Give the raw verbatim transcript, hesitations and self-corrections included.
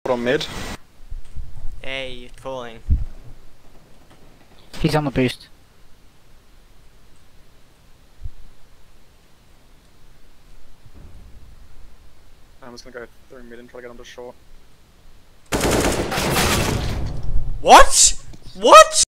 on mid. Hey, you're calling. He's on the boost. I'm just gonna go through mid and try to get onto short. What? What?